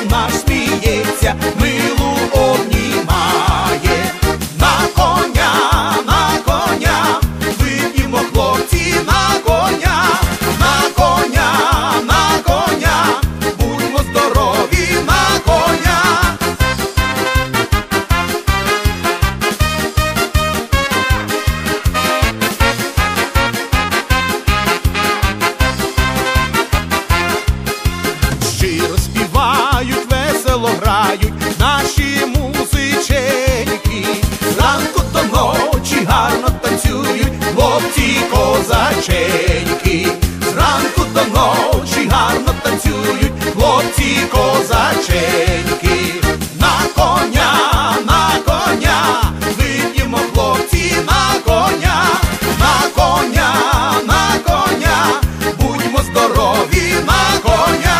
наш сміється, милу обнімає. На коня, вип'ємо, хлопці, на коня, будьмо здорові, на коня. Щиро співають, весело грають наші музиченьки. Зранку до ночі гарно танцюють хлопці козаченьки. Зранку до ночі гарно танцюють хлопці козаченьки. На коня, вип'ємо, хлопці, на коня, будьмо здорові, на коня.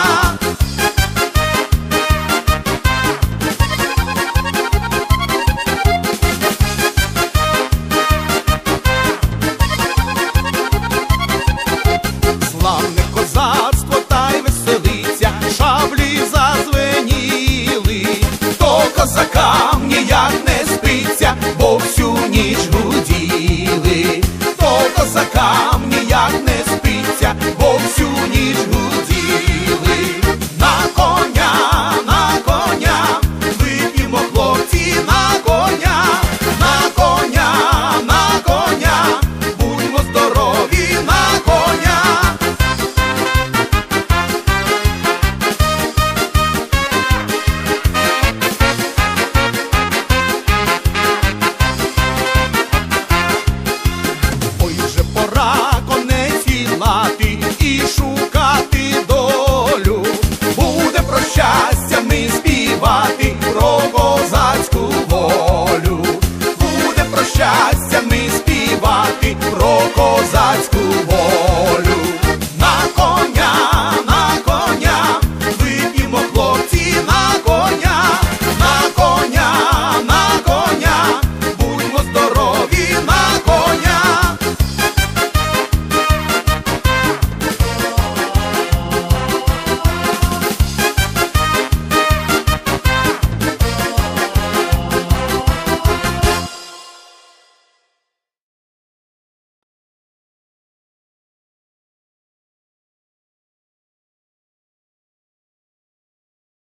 Славне козацтво та й веселиться, шаблі зазвеніли. То козакам ніяк не спиться, бо всю ніч гуділи. То козакам ніяк не спиться,